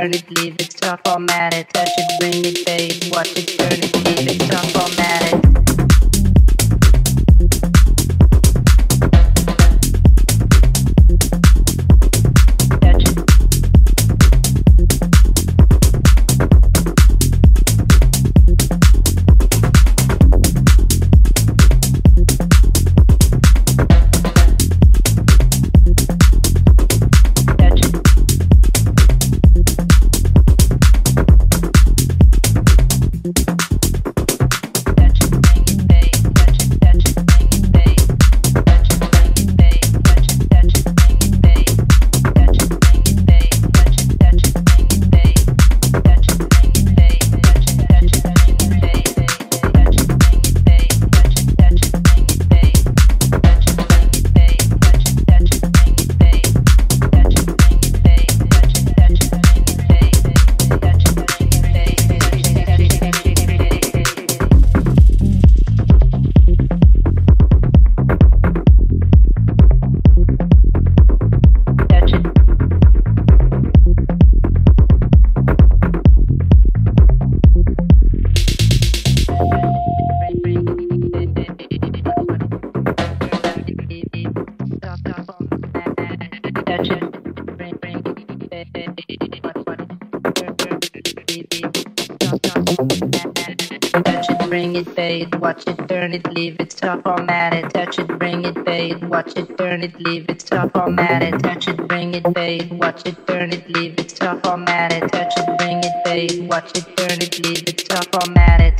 turn it, leave it, stop, format it, touch it, bring it, fade, watch it, turn it, leave it, stop, format it. Bring it, fade, watch it, turn it, leave it, stop, format it, touch it, bring it, fade, watch it, turn it, leave it, stop, format it, touch it, bring it, fade, watch it, turn it, leave it, stop, format it, touch it, bring it, fade, watch it, turn it, leave it, stop, format it.